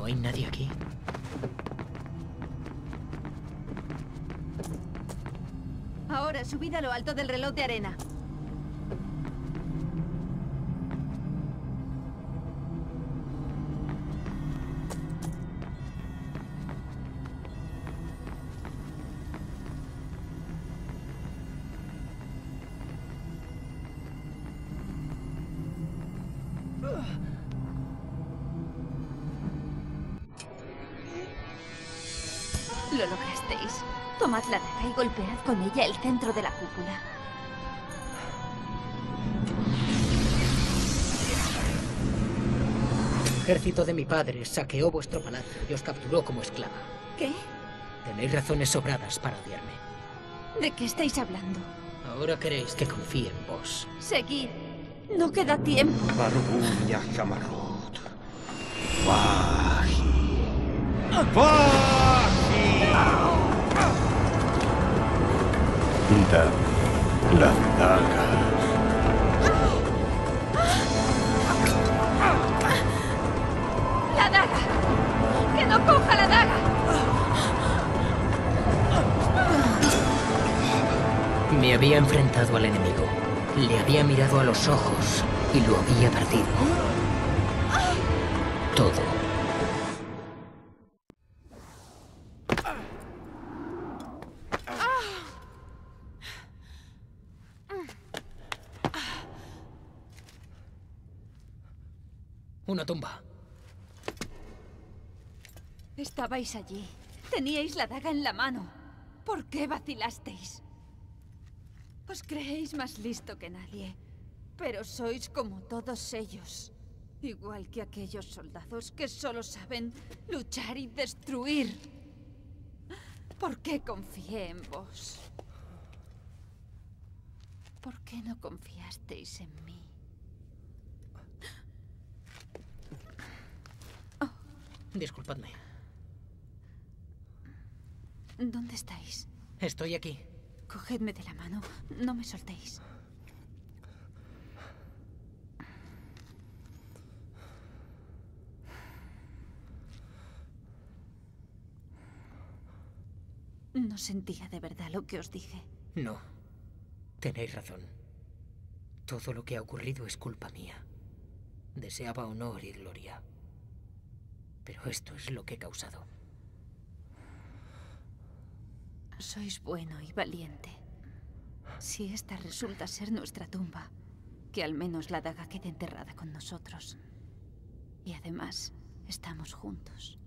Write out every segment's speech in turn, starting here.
hay nadie aquí. Ahora, subid a lo alto del reloj de arena. Lo lograsteis. Tomad la daga y golpead con ella el centro de la cúpula. El ejército de mi padre saqueó vuestro palacio y os capturó como esclava. ¿Qué? Tenéis razones sobradas para odiarme. ¿De qué estáis hablando? Ahora queréis que confíe en vos. Seguid. No queda tiempo. Barun Yahamarut. Wahi. Wahi. Dame la daga. ¡La daga! ¡Que no coja la daga! Me había enfrentado al enemigo. Le había mirado a los ojos y lo había perdido. Todo. Una tumba. Estabais allí. Teníais la daga en la mano. ¿Por qué vacilasteis? Os creéis más listo que nadie, pero sois como todos ellos. Igual que aquellos soldados que solo saben luchar y destruir. ¿Por qué confié en vos? ¿Por qué no confiasteis en mí? Disculpadme. ¿Dónde estáis? Estoy aquí. Cogedme de la mano. No me soltéis. No sentía de verdad lo que os dije. No. Tenéis razón. Todo lo que ha ocurrido es culpa mía. Deseaba honor y gloria. Pero esto es lo que he causado. Sois bueno y valiente. Si esta resulta ser nuestra tumba, que al menos la daga quede enterrada con nosotros. Y además, estamos juntos.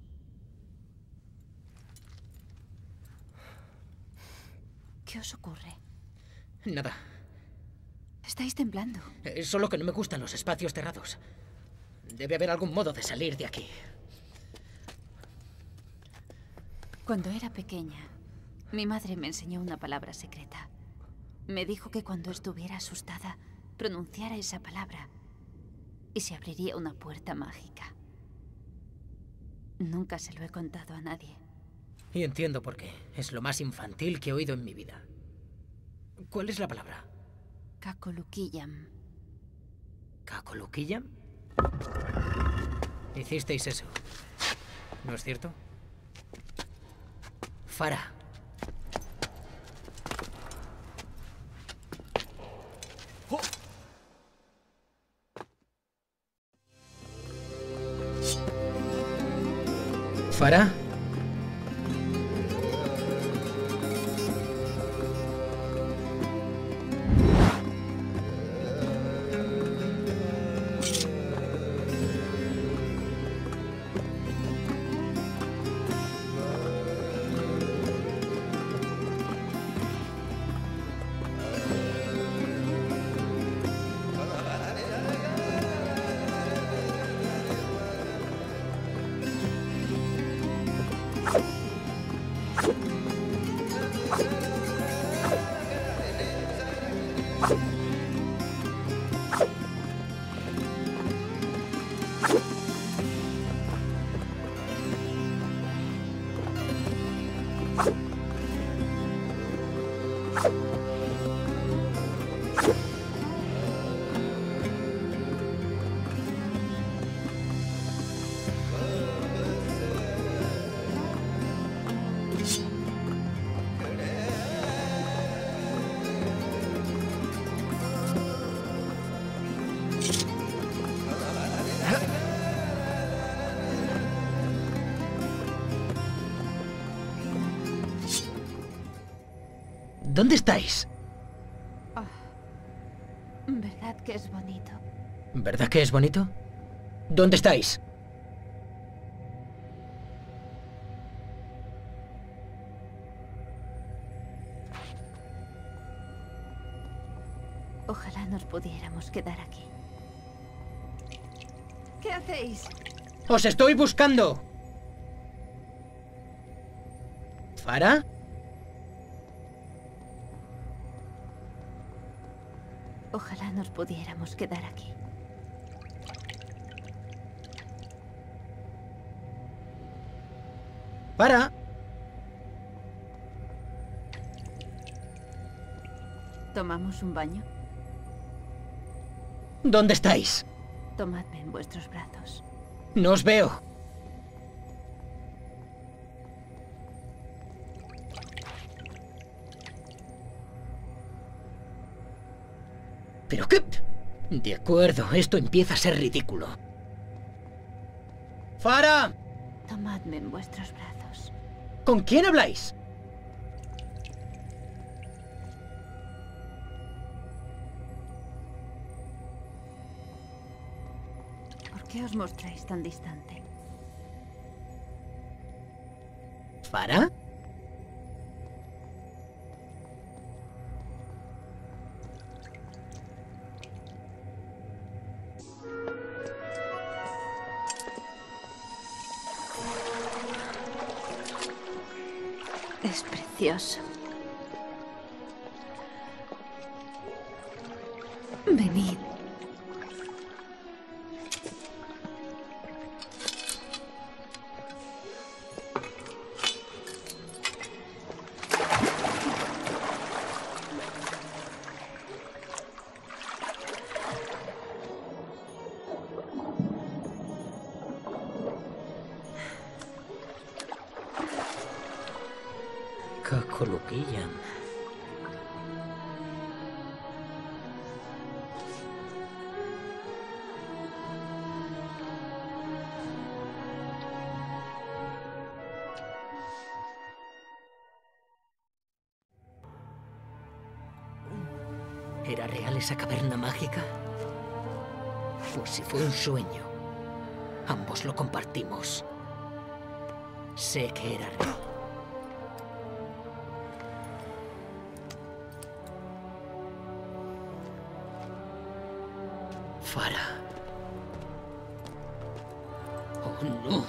¿Qué os ocurre? Nada. Estáis temblando. Es solo que no me gustan los espacios cerrados. Debe haber algún modo de salir de aquí. Cuando era pequeña, mi madre me enseñó una palabra secreta. Me dijo que cuando estuviera asustada, pronunciara esa palabra y se abriría una puerta mágica. Nunca se lo he contado a nadie. Y entiendo por qué. Es lo más infantil que he oído en mi vida. ¿Cuál es la palabra? Kakolukiyam. ¿Kakolukiyam? Hicisteis eso. ¿No es cierto? Farah. ¿Farah? ¿Dónde estáis? ¿Verdad que es bonito? ¿Verdad que es bonito? ¿Dónde estáis? Ojalá nos pudiéramos quedar aquí. ¿Qué hacéis? ¡Os estoy buscando! ¿Farah? Ojalá nos pudiéramos quedar aquí. ¡Farah! ¿Tomamos un baño? ¿Dónde estáis? Tomadme en vuestros brazos. No os veo. ¿Pero qué? De acuerdo, esto empieza a ser ridículo. ¡Farah! Tomadme en vuestros brazos. ¿Con quién habláis? ¿Por qué os mostráis tan distante? ¿Farah? Es precioso. Venid. Kakulukiyan. ¿Era real esa caverna mágica? O si fue un sueño, ambos lo compartimos. Sé que era real. Farah. Oh, no.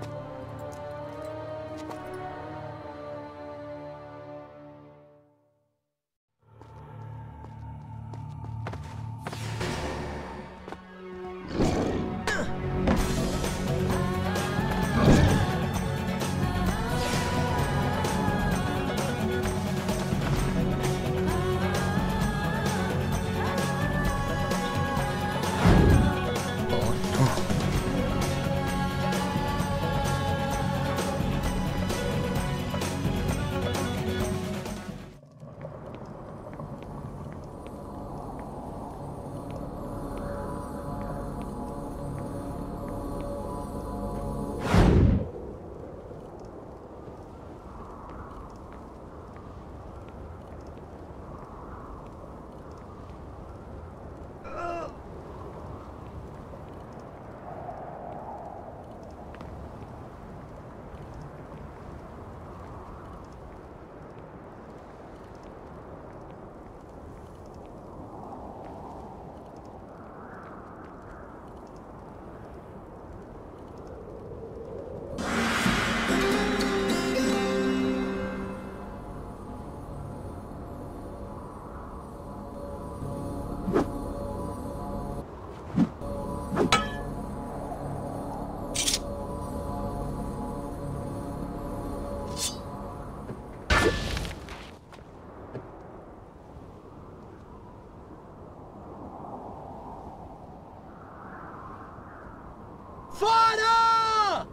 ¡Farah!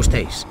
gustéis.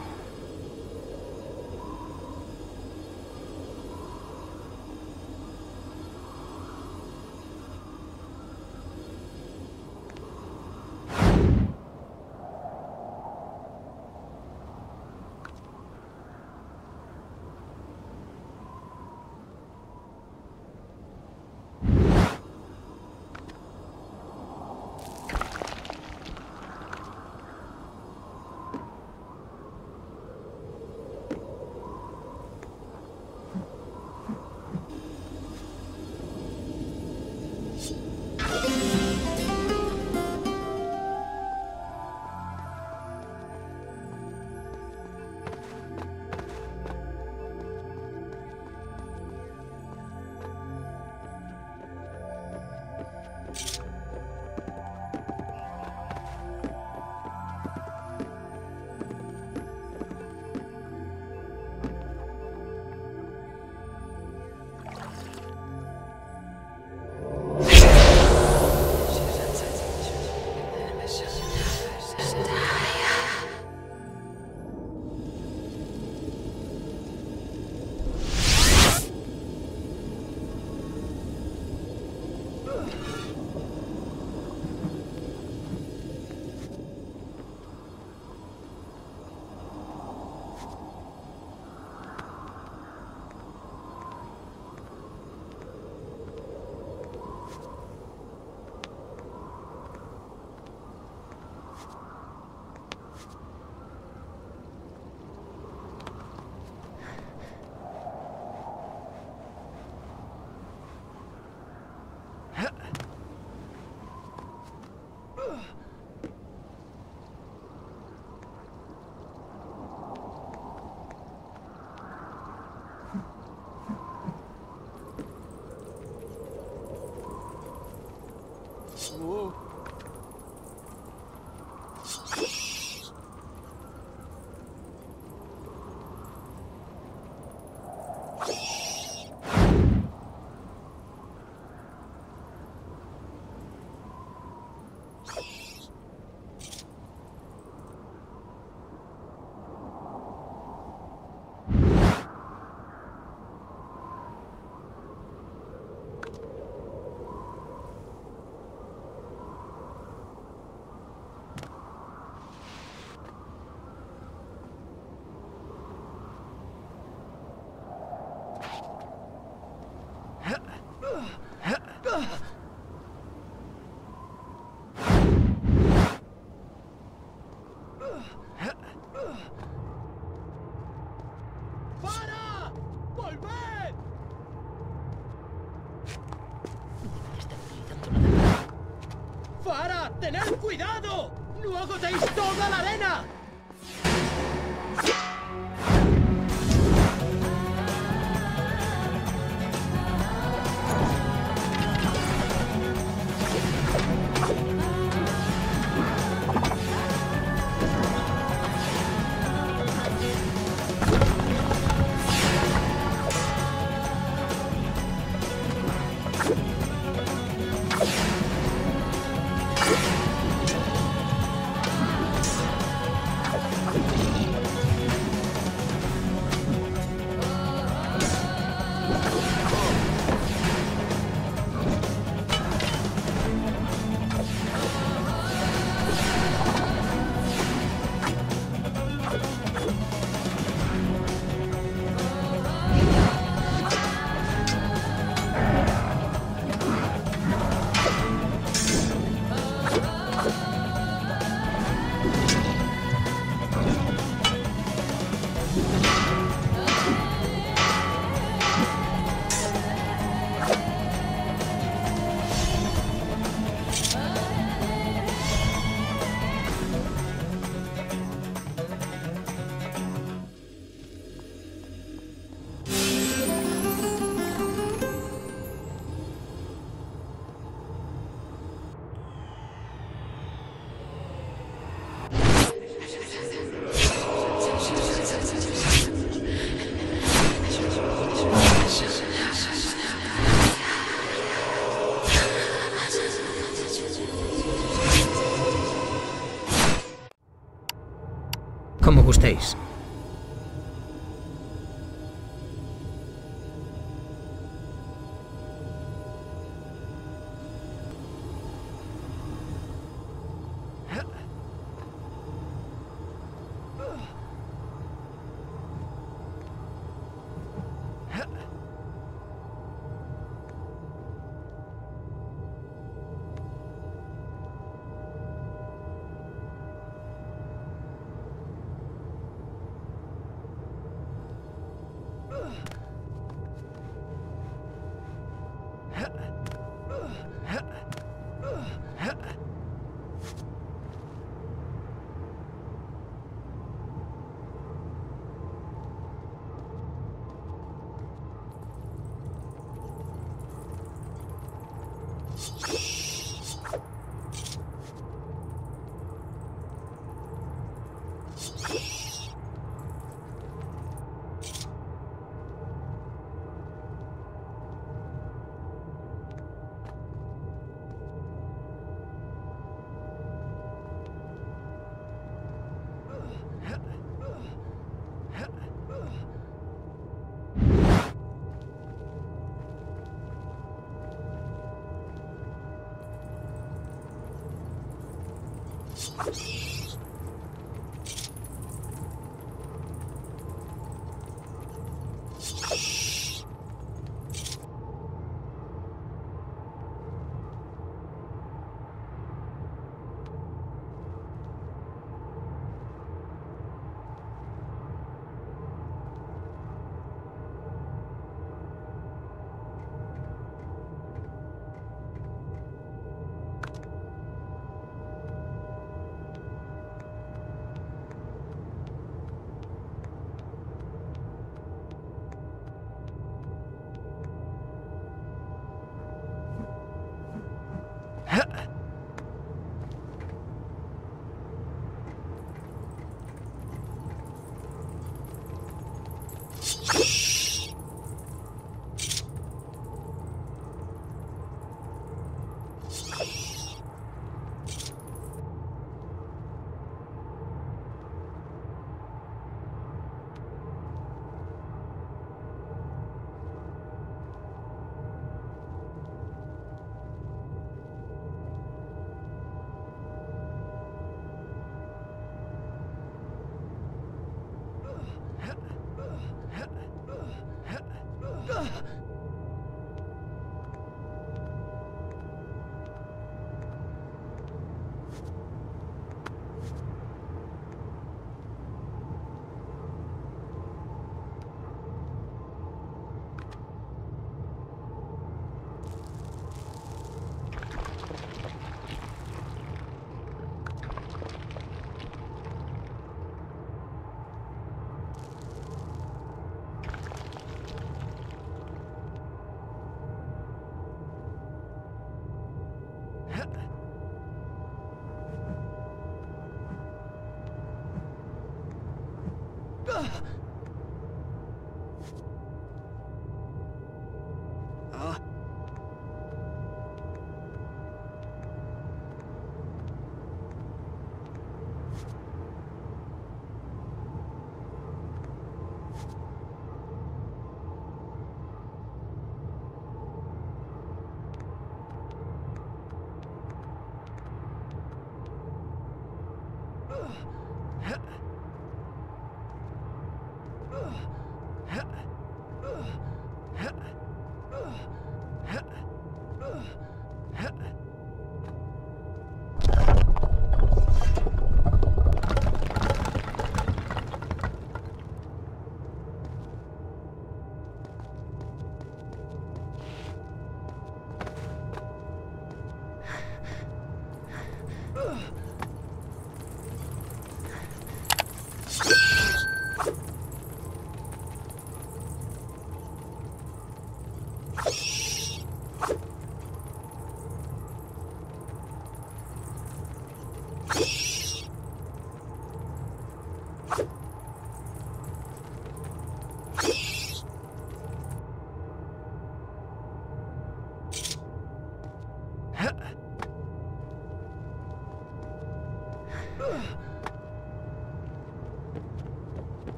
¡Tened cuidado! ¡No agotéis toda la arena!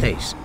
hacéis?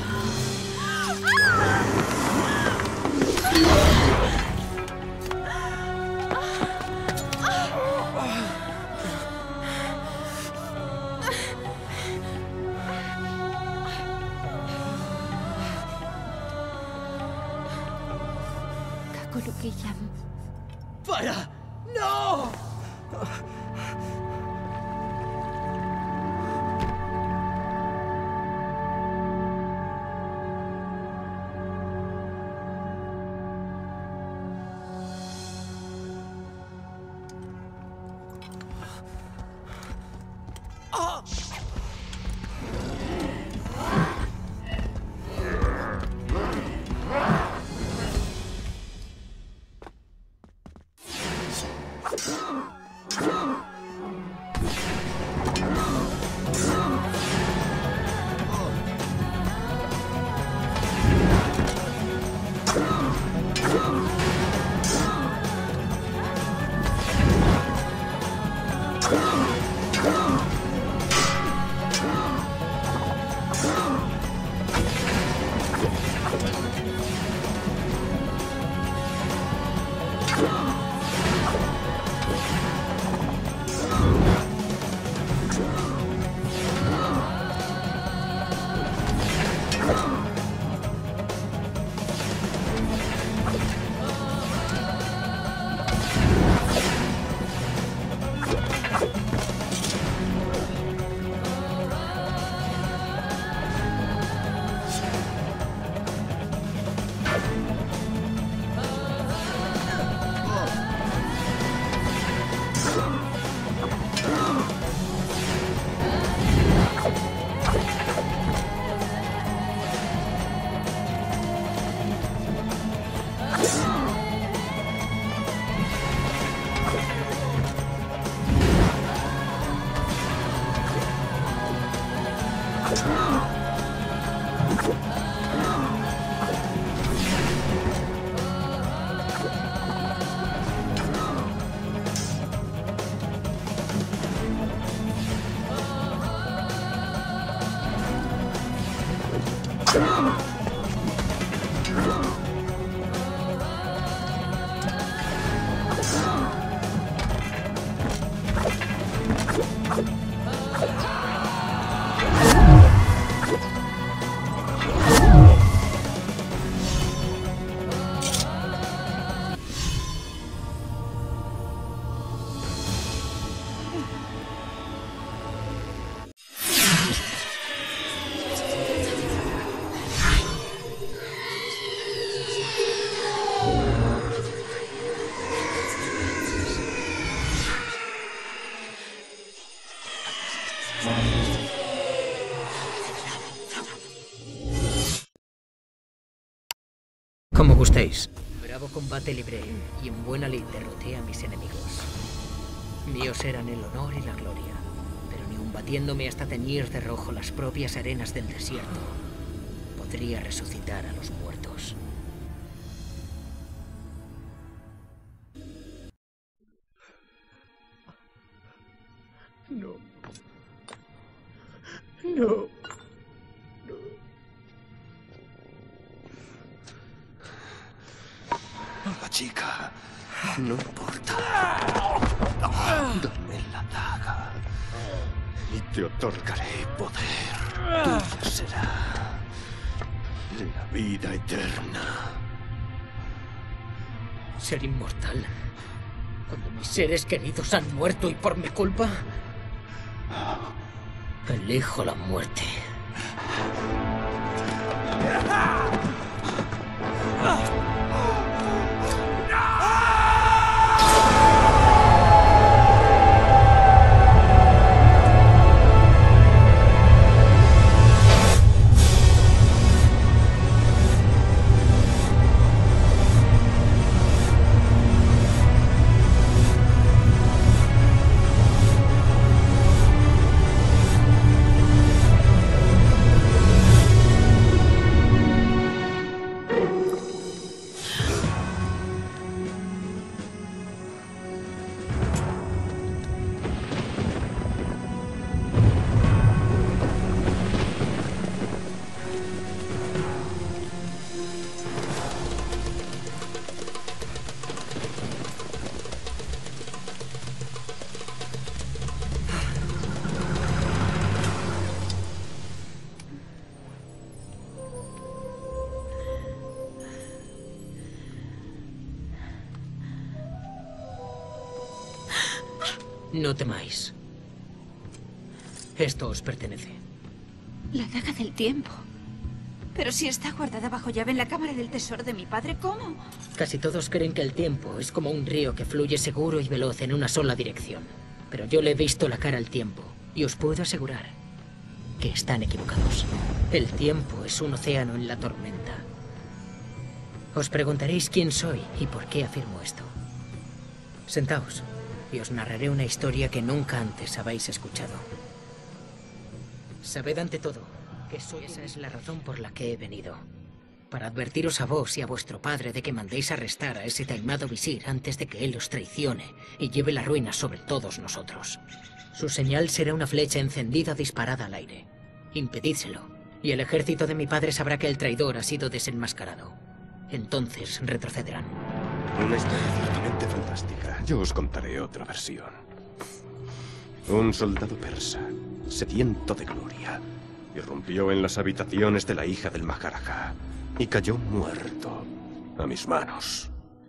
Kakulukiyam. ¡Para! ¡No! Como gustéis. Bravo combate libré y en buena lid derroté a mis enemigos. Míos eran el honor y la gloria, pero ni aun batiéndome hasta teñir de rojo las propias arenas del desierto, podría resucitar a los muertos. No. No. La chica. No importa. Dame la daga. Y te otorgaré poder. Tuya será la vida eterna. ¿Ser inmortal? Cuando mis seres queridos han muerto y por mi culpa. Elijo la muerte. No temáis. Esto os pertenece. La daga del tiempo. Pero si está guardada bajo llave en la cámara del tesoro de mi padre, ¿cómo? Casi todos creen que el tiempo es como un río que fluye seguro y veloz en una sola dirección. Pero yo le he visto la cara al tiempo, y os puedo asegurar que están equivocados. El tiempo es un océano en la tormenta. Os preguntaréis quién soy y por qué afirmo esto. Sentaos, y os narraré una historia que nunca antes habéis escuchado. Sabed ante todo que esa es la razón por la que he venido. Para advertiros a vos y a vuestro padre de que mandéis arrestar a ese taimado visir antes de que él os traicione y lleve la ruina sobre todos nosotros. Su señal será una flecha encendida disparada al aire. Impedídselo, y el ejército de mi padre sabrá que el traidor ha sido desenmascarado. Entonces retrocederán. Una historia ciertamente fantástica. Yo os contaré otra versión. Un soldado persa, sediento de gloria, irrumpió en las habitaciones de la hija del Maharaja y cayó muerto a mis manos.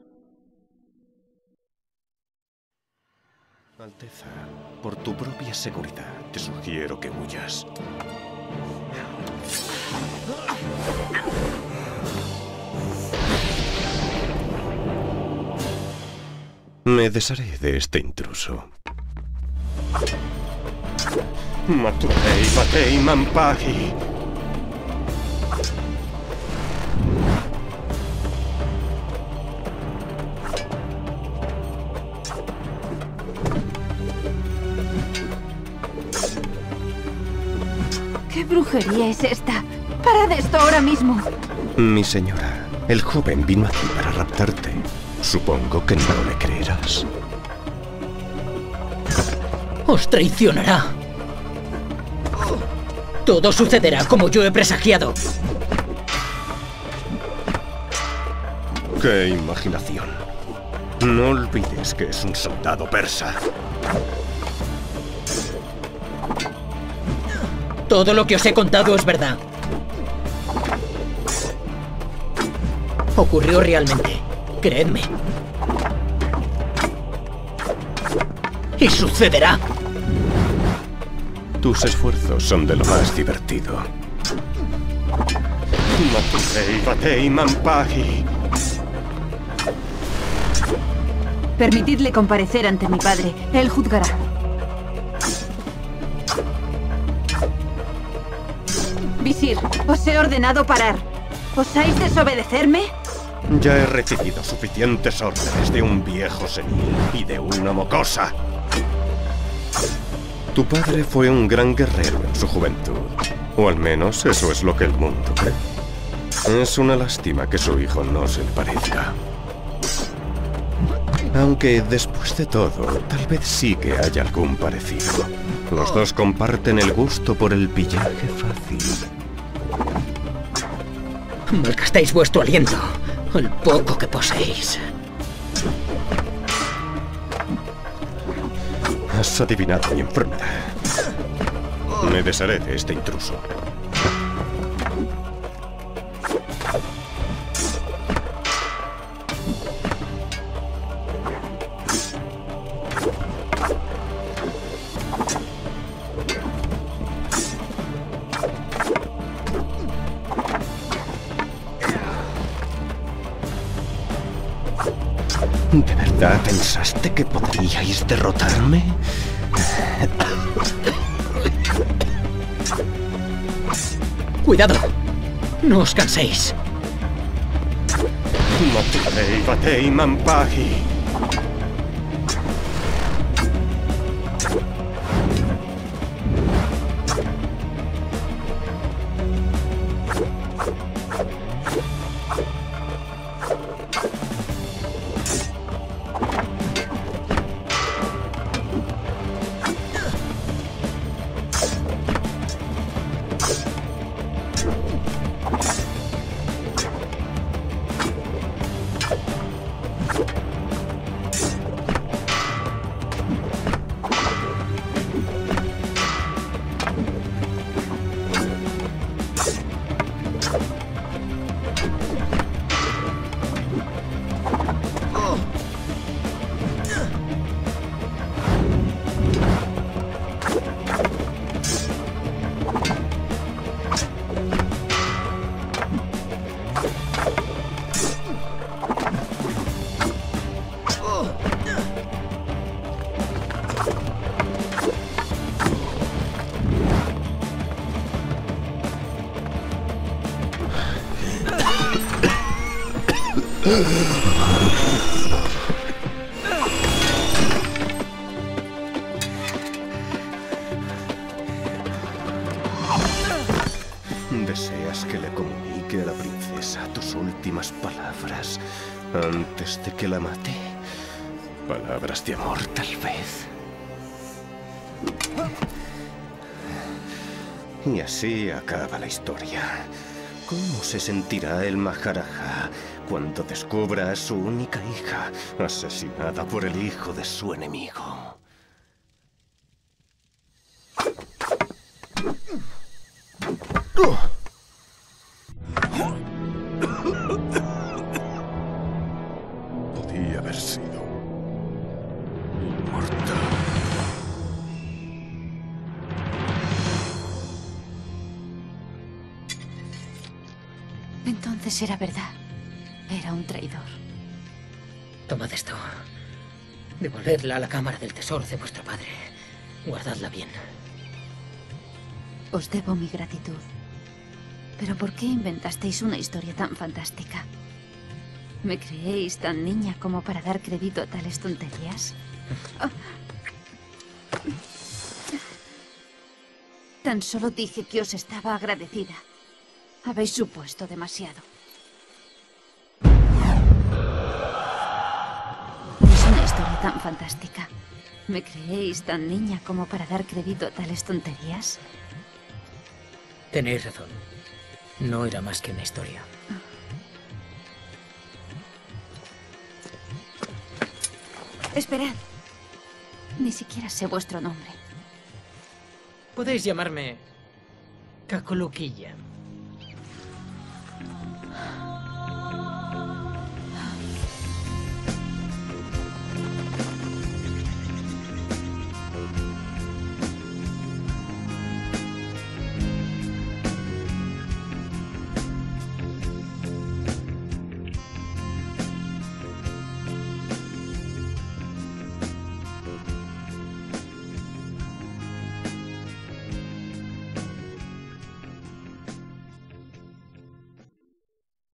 Alteza, por tu propia seguridad, te sugiero que huyas. Me desharé de este intruso. Maturei, batei, mampagi. ¿Qué brujería es esta? ¡Parad esto ahora mismo! Mi señora, el joven vino aquí para raptarte. Supongo que no le creerás. ¡Os traicionará! Todo sucederá como yo he presagiado. ¡Qué imaginación! No olvides que es un soldado persa. Todo lo que os he contado es verdad. Ocurrió realmente. Creedme. Y sucederá. Tus esfuerzos son de lo más divertido. Maturei, batei, mampagi. Permitidle comparecer ante mi padre. Él juzgará. Visir, os he ordenado parar. ¿Osáis desobedecerme? Ya he recibido suficientes órdenes de un viejo senil y de una mocosa. Tu padre fue un gran guerrero en su juventud. O al menos eso es lo que el mundo cree. Es una lástima que su hijo no se le parezca. Aunque después de todo, tal vez sí que haya algún parecido. Los dos comparten el gusto por el pillaje fácil. Malgastáis vuestro aliento, el poco que poseéis. Has adivinado mi enfermedad. Me desharé de este intruso. ¿De verdad pensaste que podríais derrotarme? ¡Cuidado! ¡No os canséis! Maturei, batei, mampagi. ¿Deseas que le comunique a la princesa tus últimas palabras antes de que la mate? Palabras de amor, tal vez. Y así acaba la historia. ¿Cómo se sentirá el Maharaja cuando descubra a su única hija asesinada por el hijo de su enemigo? Podía haber sido inmortal. Entonces era verdad. Era un traidor. Tomad esto. Devolvedla a la cámara del tesoro de vuestro padre. Guardadla bien. Os debo mi gratitud. Pero ¿por qué inventasteis una historia tan fantástica? ¿Me creéis tan niña como para dar crédito a tales tonterías? Tan solo dije que os estaba agradecida. Habéis supuesto demasiado. Es una historia tan fantástica. ¿Me creéis tan niña como para dar crédito a tales tonterías? Tenéis razón. No era más que una historia. Esperad. Ni siquiera sé vuestro nombre. Podéis llamarme Kakuluquilla.